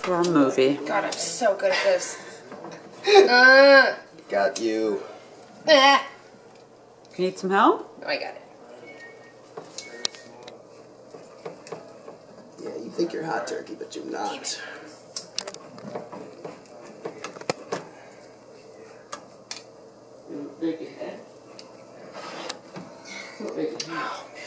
for a movie. God, I'm so good at this. Got you. Need some help? No, I got it. Yeah, you think you're hot turkey, but you're not. Big head. Big head.